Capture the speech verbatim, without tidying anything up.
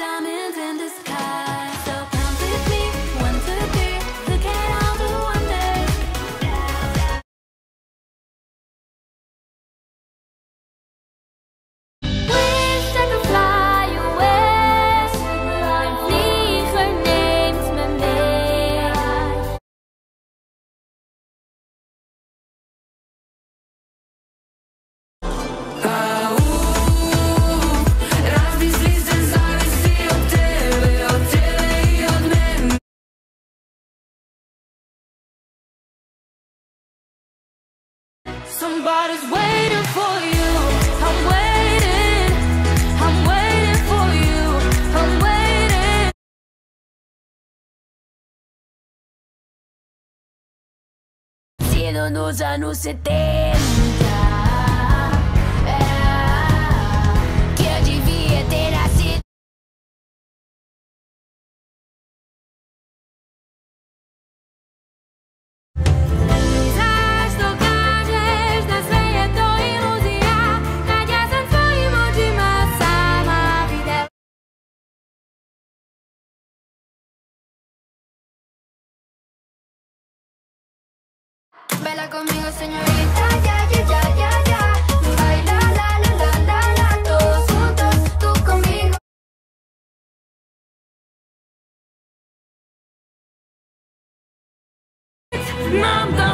diamonds in the sky. So count with me, one, two, three. Look at all the wonders. Wish I could fly away. Een vlieger neemt me mee. Somebody's waiting for you. I'm waiting. I'm waiting for you. I'm waiting. Sido nos anos setenta. Que eu devia ter nascido. Zaś to każesz na swoje to iluzja. Nadia za twoim oczyma sama widzę. Baila conmigo, señorita, ya, ya, ya, ya, ya. Baila, la, la, la, la, la. Todos juntos, tú conmigo. Mom,